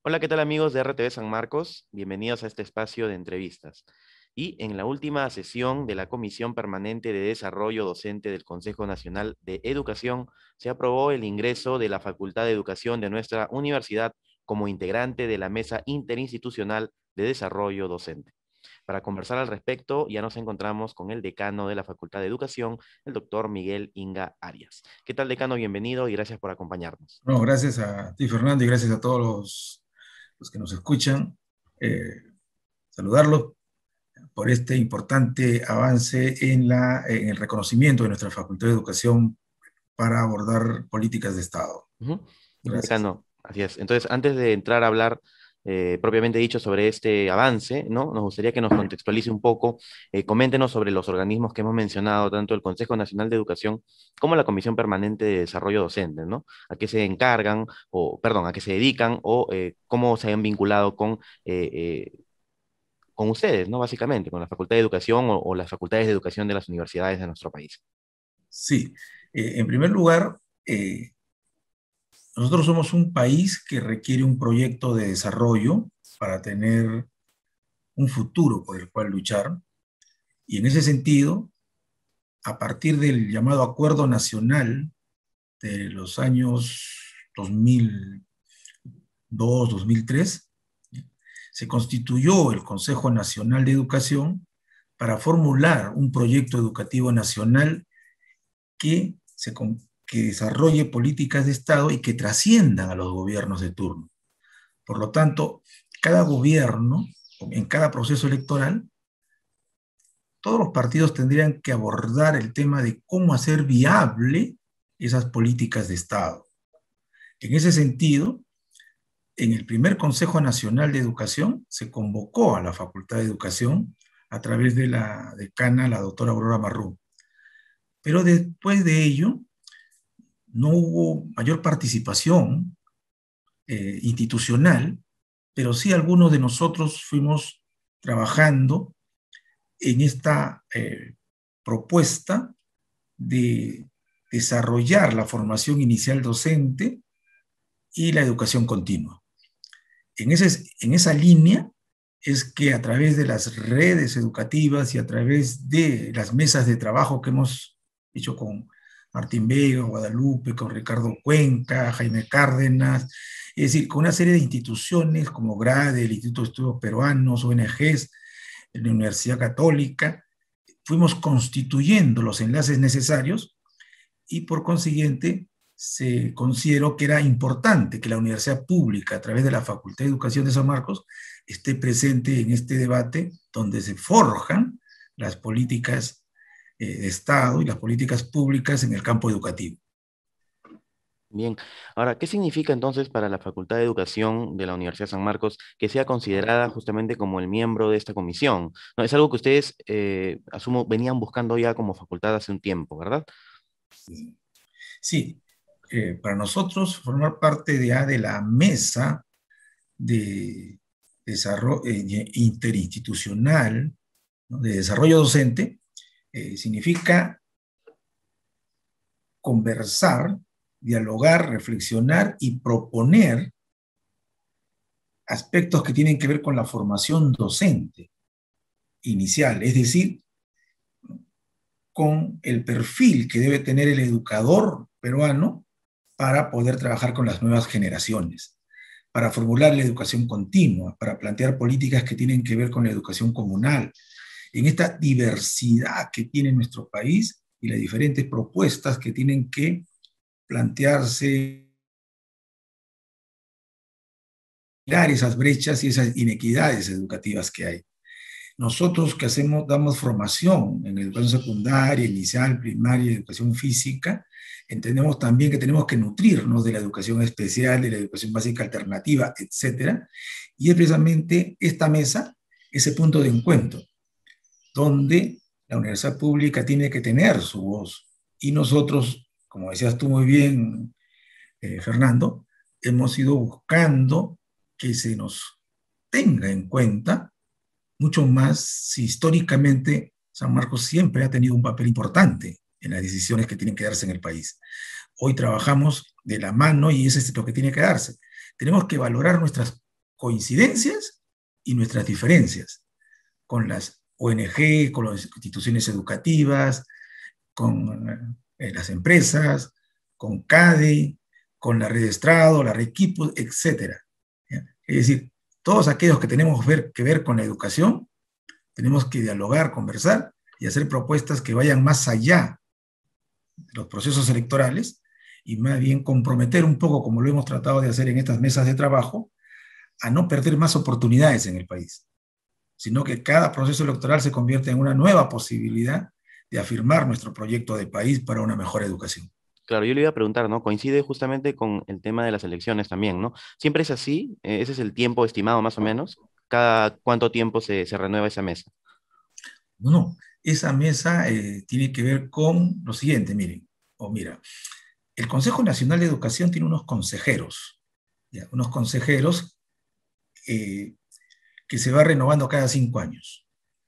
Hola, ¿qué tal amigos de RTV San Marcos? Bienvenidos a este espacio de entrevistas. Y en la última sesión de la Comisión Permanente de Desarrollo Docente del Consejo Nacional de Educación, se aprobó el ingreso de la Facultad de Educación de nuestra universidad como integrante de la Mesa Interinstitucional de Desarrollo Docente. Para conversar al respecto, ya nos encontramos con el decano de la Facultad de Educación, el doctor Miguel Inga Arias. ¿Qué tal, decano? Bienvenido y gracias por acompañarnos. No, gracias a ti, Fernando, y gracias a todos los que nos escuchan. Eh, Saludarlos por este importante avance en el reconocimiento de nuestra Facultad de Educación para abordar políticas de Estado. Ujú. Gracias. Decano, así es. Entonces, antes de entrar a hablar propiamente dicho sobre este avance, ¿no? Nos gustaría que nos contextualice un poco, coméntenos sobre los organismos que hemos mencionado, tanto el Consejo Nacional de Educación como la Comisión Permanente de Desarrollo Docente, ¿no? A qué se encargan, o, perdón, a qué se dedican, o cómo se han vinculado con ustedes, ¿no? Básicamente, con la Facultad de Educación o las facultades de educación de las universidades de nuestro país. Sí, en primer lugar, nosotros somos un país que requiere un proyecto de desarrollo para tener un futuro por el cual luchar, y en ese sentido, a partir del llamado Acuerdo Nacional de los años 2002, 2003, se constituyó el Consejo Nacional de Educación para formular un proyecto educativo nacional que, se, que desarrolle políticas de Estado y que trasciendan a los gobiernos de turno. Por lo tanto, cada gobierno, en cada proceso electoral, todos los partidos tendrían que abordar el tema de cómo hacer viable esas políticas de Estado. En ese sentido, en el primer Consejo Nacional de Educación se convocó a la Facultad de Educación a través de la decana, la doctora Aurora Marrú. Pero después de ello no hubo mayor participación institucional, pero sí algunos de nosotros fuimos trabajando en esta propuesta de desarrollar la formación inicial docente y la educación continua. En esa línea es que a través de las redes educativas y a través de las mesas de trabajo que hemos hecho con Martín Vega, Guadalupe, con Ricardo Cuenca, Jaime Cárdenas, es decir, con una serie de instituciones como GRADE, el Instituto de Estudios Peruanos, ONGs, la Universidad Católica, fuimos constituyendo los enlaces necesarios y por consiguiente se consideró que era importante que la universidad pública, a través de la Facultad de Educación de San Marcos, esté presente en este debate donde se forjan las políticas de Estado y las políticas públicas en el campo educativo. Bien, ahora, ¿qué significa entonces para la Facultad de Educación de la Universidad de San Marcos que sea considerada justamente como el miembro de esta comisión? ¿No? Es algo que ustedes, asumo, venían buscando ya como facultad hace un tiempo, ¿verdad? Sí, para nosotros formar parte de la mesa de desarrollo interinstitucional, ¿no?, de desarrollo docente, significa conversar, dialogar, reflexionar y proponer aspectos que tienen que ver con la formación docente inicial, es decir, con el perfil que debe tener el educador peruano para poder trabajar con las nuevas generaciones, para formular la educación continua, para plantear políticas que tienen que ver con la educación comunal, en esta diversidad que tiene nuestro país y las diferentes propuestas que tienen que plantearse esas brechas y esas inequidades educativas que hay. Nosotros que hacemos, damos formación en educación secundaria, inicial, primaria, educación física, entendemos también que tenemos que nutrirnos de la educación especial, de la educación básica alternativa, etcétera. Y es precisamente esta mesa, ese punto de encuentro, donde la universidad pública tiene que tener su voz. Y nosotros, como decías tú muy bien, Fernando, hemos ido buscando que se nos tenga en cuenta mucho más si históricamente San Marcos siempre ha tenido un papel importante en las decisiones que tienen que darse en el país. Hoy trabajamos de la mano y eso es lo que tiene que darse. Tenemos que valorar nuestras coincidencias y nuestras diferencias con las ONG, con las instituciones educativas, con las empresas, con CADE, con la red de estrado, la red Equipo, etc. Es decir, todos aquellos que tenemos que ver con la educación, tenemos que dialogar, conversar y hacer propuestas que vayan más allá de los procesos electorales y más bien comprometer un poco, como lo hemos tratado de hacer en estas mesas de trabajo, a no perder más oportunidades en el país, sino que cada proceso electoral se convierte en una nueva posibilidad de afirmar nuestro proyecto de país para una mejor educación. Claro, yo le iba a preguntar, ¿no? Coincide justamente con el tema de las elecciones también, ¿no? ¿Siempre es así? ¿Ese es el tiempo estimado más o menos? ¿Cada cuánto tiempo se renueva esa mesa? No, no, esa mesa tiene que ver con lo siguiente, miren, o mira, el Consejo Nacional de Educación tiene unos consejeros, ¿ya? Unos consejeros eh, que se va renovando cada 5 años.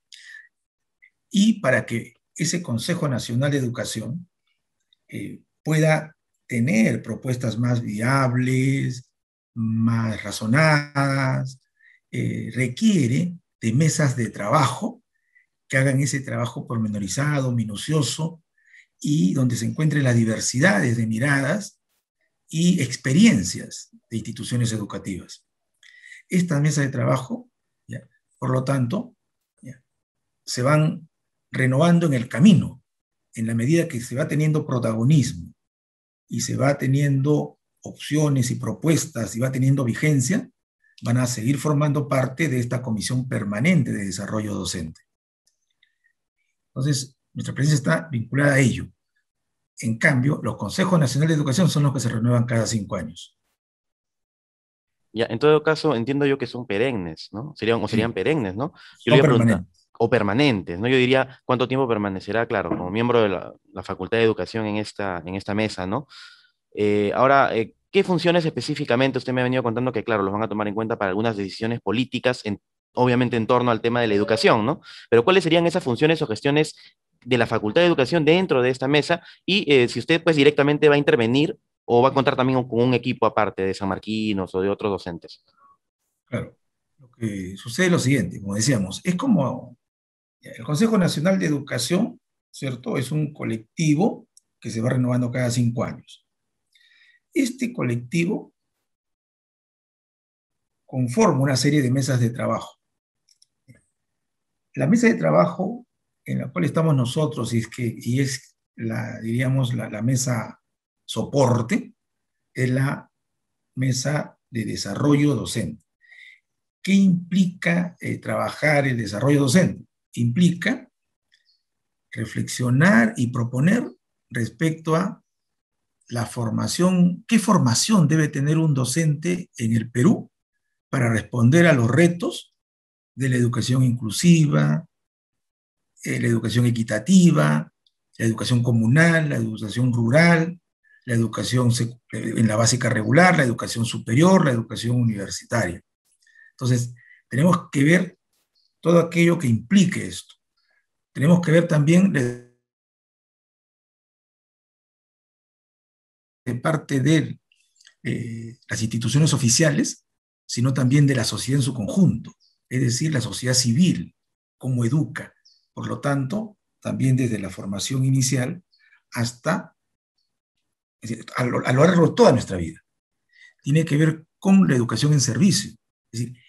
Y para que ese Consejo Nacional de Educación pueda tener propuestas más viables, más razonadas, requiere de mesas de trabajo que hagan ese trabajo pormenorizado, minucioso, y donde se encuentren las diversidades de miradas y experiencias de instituciones educativas. Estas mesas de trabajo, ¿ya? Por lo tanto, ¿ya? Se van renovando en el camino, en la medida que se va teniendo protagonismo y se va teniendo opciones y propuestas y va teniendo vigencia, van a seguir formando parte de esta Comisión Permanente de Desarrollo Docente. Entonces, nuestra presencia está vinculada a ello. En cambio, los Consejos Nacionales de Educación son los que se renuevan cada 5 años. Ya, en todo caso, entiendo yo que son perennes, ¿no? Serían Sí, perennes, ¿no? Yo le son iba a preguntar, permanentes. o permanentes, ¿no? Yo diría, ¿cuánto tiempo permanecerá, claro, como miembro de la Facultad de Educación en esta mesa, ¿no? Ahora, ¿qué funciones específicamente? Usted me ha venido contando que, claro, los van a tomar en cuenta para algunas decisiones políticas, obviamente en torno al tema de la educación, ¿no? Pero ¿cuáles serían esas funciones o gestiones de la Facultad de Educación dentro de esta mesa? Y si usted, pues, directamente va a intervenir o va a contar también con un equipo aparte de San Marquinos o de otros docentes. Claro. Lo que sucede es lo siguiente, como decíamos, es como el Consejo Nacional de Educación, ¿cierto? Es un colectivo que se va renovando cada 5 años. Este colectivo conforma una serie de mesas de trabajo. La mesa de trabajo en la cual estamos nosotros y es la, diríamos, la mesa soporte, es la mesa de desarrollo docente. ¿Qué implica trabajar el desarrollo docente? Implica reflexionar y proponer respecto a la formación, qué formación debe tener un docente en el Perú para responder a los retos de la educación inclusiva, la educación equitativa, la educación comunal, la educación rural, la educación en la básica regular, la educación superior, la educación universitaria. Entonces, tenemos que ver todo aquello que implique esto. Tenemos que ver también de parte de las instituciones oficiales, sino también de la sociedad en su conjunto, es decir, la sociedad civil, cómo educa. Por lo tanto, también desde la formación inicial hasta es decir, a lo largo de toda nuestra vida. Tiene que ver con la educación en servicio. Es decir,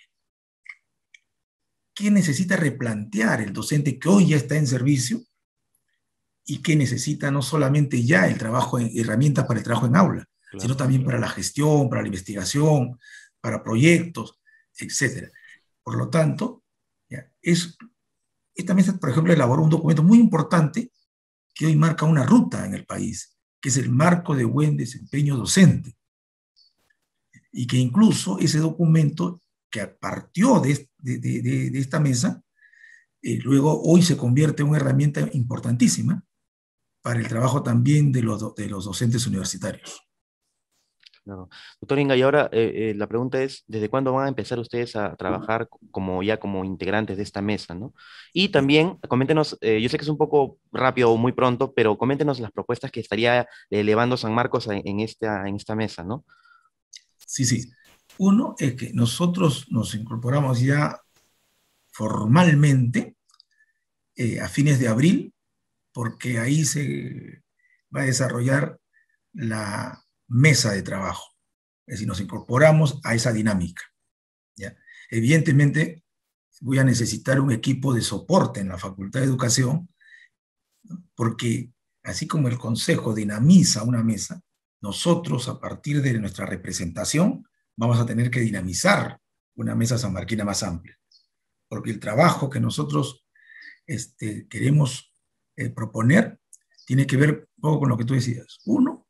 ¿qué necesita replantear el docente que hoy ya está en servicio y que necesita no solamente ya el trabajo, herramientas para el trabajo en aula, sino Claro. también para la gestión, para la investigación, para proyectos, etcétera? Por lo tanto, ya, esta mesa, por ejemplo, elaboró un documento muy importante que hoy marca una ruta en el país, que es el marco de buen desempeño docente, y que incluso ese documento que partió de esta mesa, luego hoy se convierte en una herramienta importantísima para el trabajo también de los docentes universitarios. Claro. Doctor Inga, y ahora la pregunta es, ¿desde cuándo van a empezar ustedes a trabajar como ya como integrantes de esta mesa, ¿no? Y también, coméntenos, yo sé que es un poco rápido o muy pronto, pero coméntenos las propuestas que estaría elevando San Marcos en esta mesa, ¿no? Sí, sí. Uno es que nosotros nos incorporamos ya formalmente a fines de abril, porque ahí se va a desarrollar la mesa de trabajo. Es decir, nos incorporamos a esa dinámica, ¿ya? Evidentemente, voy a necesitar un equipo de soporte en la Facultad de Educación, ¿no? Porque así como el Consejo dinamiza una mesa, nosotros, a partir de nuestra representación, vamos a tener que dinamizar una mesa sanmarquina más amplia. Porque el trabajo que nosotros queremos proponer tiene que ver un poco con lo que tú decías. Uno,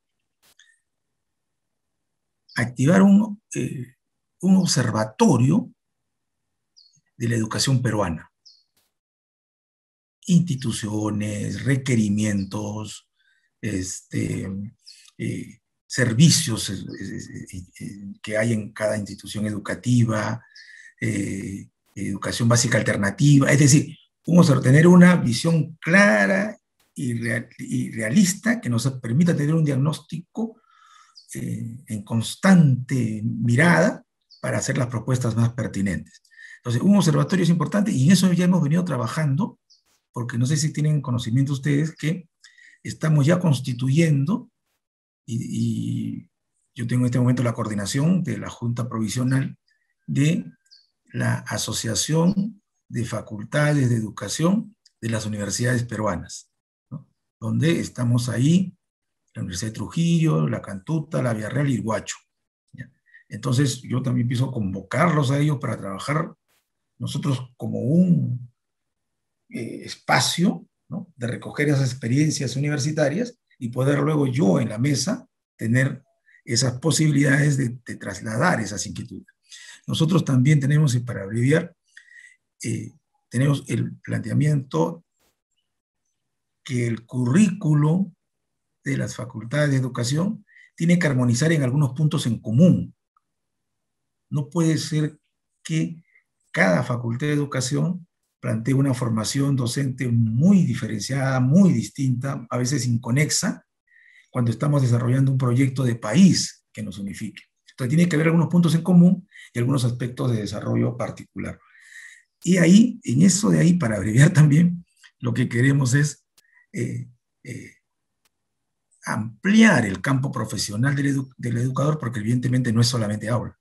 activar un observatorio de la educación peruana. Instituciones, requerimientos, servicios que hay en cada institución educativa, educación básica alternativa, es decir, vamos a tener una visión clara y realista que nos permita tener un diagnóstico en constante mirada para hacer las propuestas más pertinentes. Entonces, un observatorio es importante y en eso ya hemos venido trabajando, porque no sé si tienen conocimiento ustedes que estamos ya constituyendo y yo tengo en este momento la coordinación de la Junta Provisional de la Asociación de Facultades de Educación de las Universidades Peruanas, ¿no? Donde estamos ahí, la Universidad de Trujillo, la Cantuta, la Villarreal y el Huacho, ¿ya? Entonces yo también empiezo a convocarlos a ellos para trabajar nosotros como un espacio, ¿no?, de recoger esas experiencias universitarias y poder luego yo en la mesa tener esas posibilidades de trasladar esas inquietudes. Nosotros también tenemos, y para abreviar, tenemos el planteamiento que el currículo de las facultades de educación tiene que armonizar en algunos puntos en común. No puede ser que cada facultad de educación plantee una formación docente muy diferenciada, muy distinta, a veces inconexa, cuando estamos desarrollando un proyecto de país que nos unifique. Entonces tiene que haber algunos puntos en común y algunos aspectos de desarrollo particular. Y ahí, en eso de ahí, para abreviar también, lo que queremos es ampliar el campo profesional del educador, porque evidentemente no es solamente aula.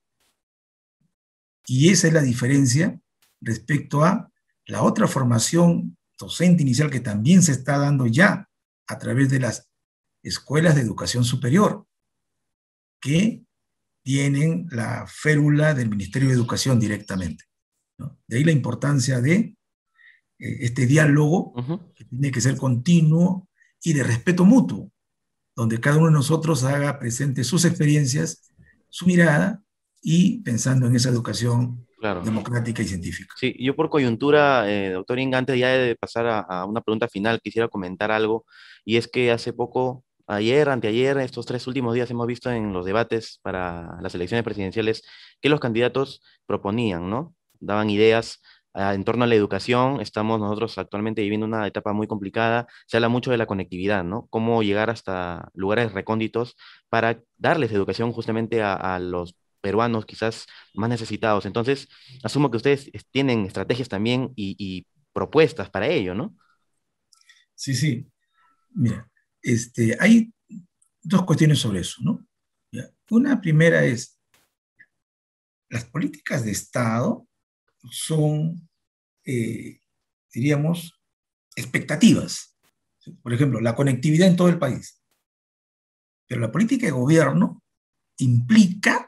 Y esa es la diferencia respecto a la otra formación docente inicial que también se está dando ya a través de las escuelas de educación superior, que tienen la férula del Ministerio de Educación directamente, ¿no? De ahí la importancia de este diálogo, que tiene que ser continuo y de respeto mutuo, donde cada uno de nosotros haga presente sus experiencias, su mirada, y pensando en esa educación democrática y científica. Sí, yo por coyuntura, doctor Ingante, ya de pasar a una pregunta final, quisiera comentar algo, y es que hace poco, ayer, anteayer, estos 3 últimos días hemos visto en los debates para las elecciones presidenciales que los candidatos proponían, ¿no? Daban ideas en torno a la educación. Estamos nosotros actualmente viviendo una etapa muy complicada. Se habla mucho de la conectividad, ¿no? Cómo llegar hasta lugares recónditos para darles educación justamente a los peruanos quizás más necesitados. Entonces, asumo que ustedes tienen estrategias también y propuestas para ello, ¿no? Sí, sí. Mira, hay dos cuestiones sobre eso, ¿no? Una primera es, las políticas de Estado son, diríamos, expectativas. Por ejemplo, la conectividad en todo el país. Pero la política de gobierno implica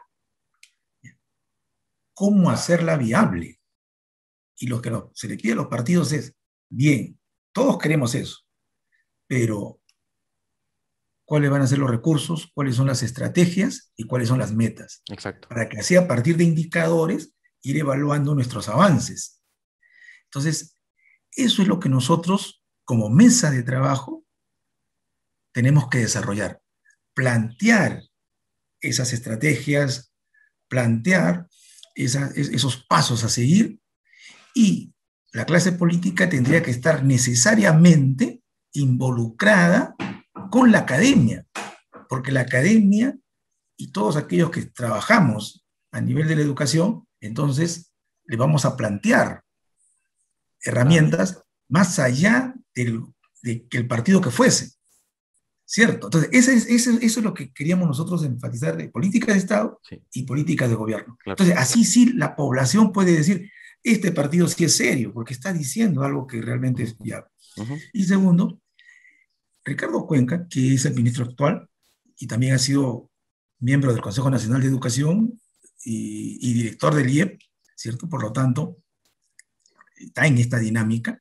cómo hacerla viable. Y lo que se le pide a los partidos es, bien, todos queremos eso, pero ¿cuáles van a ser los recursos? ¿Cuáles son las estrategias? ¿Y cuáles son las metas? Exacto. Para que así, a partir de indicadores, ir evaluando nuestros avances. Entonces, eso es lo que nosotros, como mesa de trabajo, tenemos que desarrollar. Plantear esas estrategias, plantear esos pasos a seguir, y la clase política tendría que estar necesariamente involucrada con la academia, porque la academia y todos aquellos que trabajamos a nivel de la educación, entonces le vamos a plantear Claro, herramientas más allá de que el partido que fuese, ¿cierto? Entonces, eso es lo que queríamos nosotros enfatizar de política de Estado sí, y política de gobierno. claro. Entonces, así sí la población puede decir, este partido sí es serio, porque está diciendo algo que realmente es viable. Ujú. Y segundo, Ricardo Cuenca, que es el ministro actual y también ha sido miembro del Consejo Nacional de Educación y director del IEP, ¿cierto? Por lo tanto, está en esta dinámica.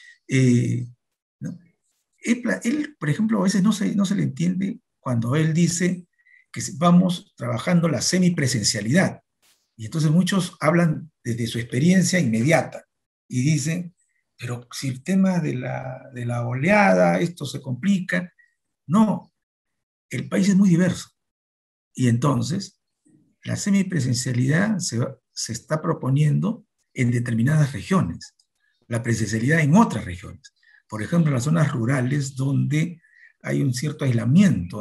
¿No? Él, por ejemplo, a veces no se le entiende cuando él dice que vamos trabajando la semipresencialidad. Y entonces muchos hablan desde su experiencia inmediata y dicen, pero si el tema de la oleada, esto se complica. No, el país es muy diverso. Y entonces la semipresencialidad se está proponiendo en determinadas regiones, la presencialidad en otras regiones. Por ejemplo, en las zonas rurales donde hay un cierto aislamiento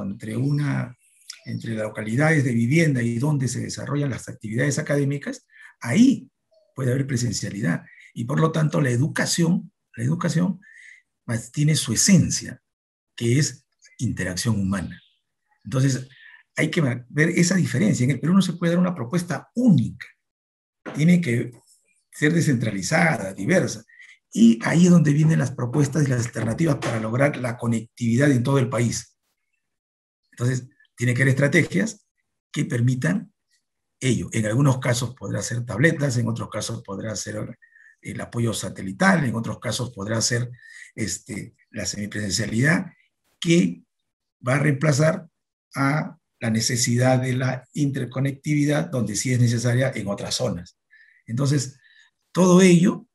entre las localidades de vivienda y donde se desarrollan las actividades académicas, ahí puede haber presencialidad. Y por lo tanto, la educación tiene su esencia, que es interacción humana. Entonces, hay que ver esa diferencia. En el Perú no se puede dar una propuesta única, tiene que ser descentralizada, diversa. Y ahí es donde vienen las propuestas y las alternativas para lograr la conectividad en todo el país. Entonces, tiene que haber estrategias que permitan ello. En algunos casos podrá ser tabletas, en otros casos podrá ser el apoyo satelital, en otros casos podrá ser la semipresencialidad, que va a reemplazar a la necesidad de la interconectividad, donde sí es necesaria en otras zonas. Entonces, todo ello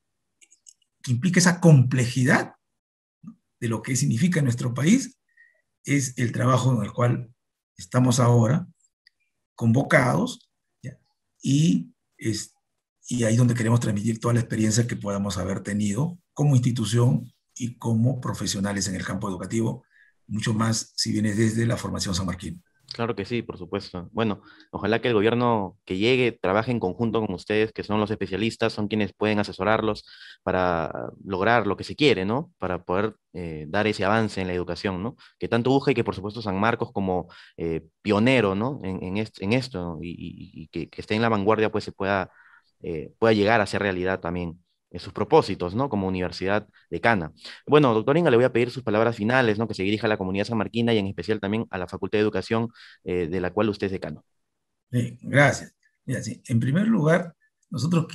que implica esa complejidad de lo que significa nuestro país es el trabajo en el cual estamos ahora convocados, ¿ya? Y, es, y ahí es donde queremos transmitir toda la experiencia que podamos haber tenido como institución y como profesionales en el campo educativo, mucho más si viene desde la formación sanmarquina. Claro que sí, por supuesto. Bueno, ojalá que el gobierno que llegue trabaje en conjunto con ustedes, que son los especialistas, son quienes pueden asesorarlos para lograr lo que se quiere, ¿no? Para poder dar ese avance en la educación, ¿no? Que tanto urge y que por supuesto San Marcos como pionero, ¿no? En esto, ¿no? Y que esté en la vanguardia, pues se pueda llegar a ser realidad también sus propósitos, ¿no? Como universidad decana. Bueno, doctor Inga, le voy a pedir sus palabras finales, ¿no? Que se dirija a la comunidad sanmarquina y en especial también a la Facultad de Educación de la cual usted es decano. Gracias. Mira, sí, en primer lugar, nosotros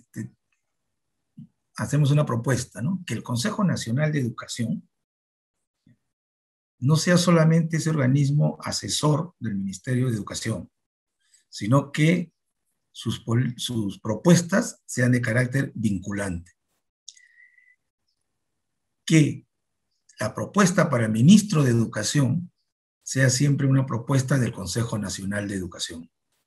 hacemos una propuesta, ¿no? Que el Consejo Nacional de Educación no sea solamente ese organismo asesor del Ministerio de Educación, sino que sus propuestas sean de carácter vinculante. Que la propuesta para el ministro de Educación sea siempre una propuesta del Consejo Nacional de Educación.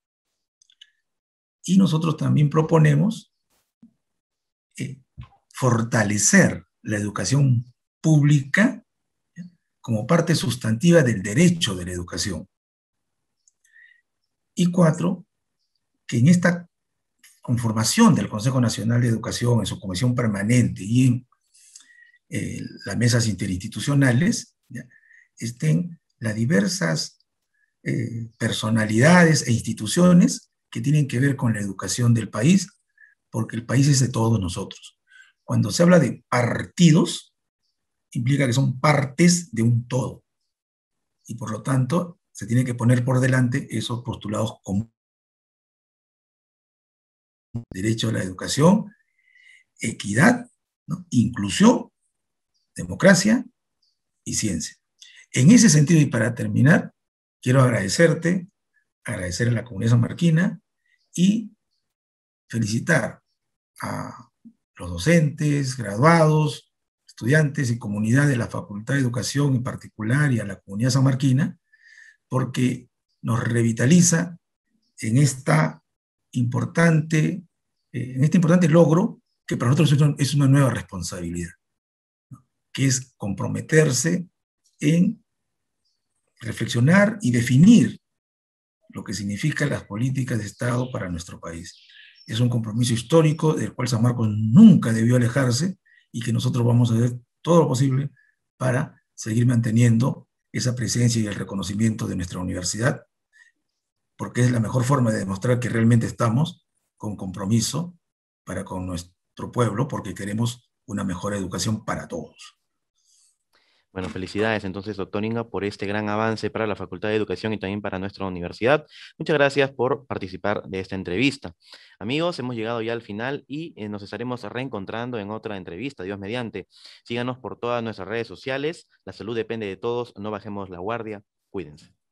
Y nosotros también proponemos eh, fortalecer la educación pública como parte sustantiva del derecho de la educación. Y cuatro, que en esta conformación del Consejo Nacional de Educación, en su comisión permanente y en las mesas interinstitucionales, ¿ya? Estén las diversas personalidades e instituciones que tienen que ver con la educación del país, porque el país es de todos nosotros. Cuando se habla de partidos, implica que son partes de un todo, y por lo tanto se tiene que poner por delante esos postulados como derecho a la educación, equidad, ¿no? Inclusión, democracia y ciencia. En ese sentido, y para terminar, quiero agradecer a la comunidad sanmarquina y felicitar a los docentes, graduados, estudiantes y comunidad de la Facultad de Educación en particular y a la comunidad sanmarquina, porque nos revitaliza en, en este importante logro que para nosotros es una nueva responsabilidad, ¿no? Que es comprometerse en reflexionar y definir lo que significan las políticas de Estado para nuestro país. Es un compromiso histórico del cual San Marcos nunca debió alejarse y que nosotros vamos a hacer todo lo posible para seguir manteniendo esa presencia y el reconocimiento de nuestra universidad, porque es la mejor forma de demostrar que realmente estamos con compromiso para con nuestro pueblo, porque queremos una mejor educación para todos. Bueno, felicidades entonces, doctor Inga, por este gran avance para la Facultad de Educación y también para nuestra universidad. Muchas gracias por participar de esta entrevista. Amigos, hemos llegado ya al final y nos estaremos reencontrando en otra entrevista, Dios mediante. Síganos por todas nuestras redes sociales. La salud depende de todos, no bajemos la guardia. Cuídense.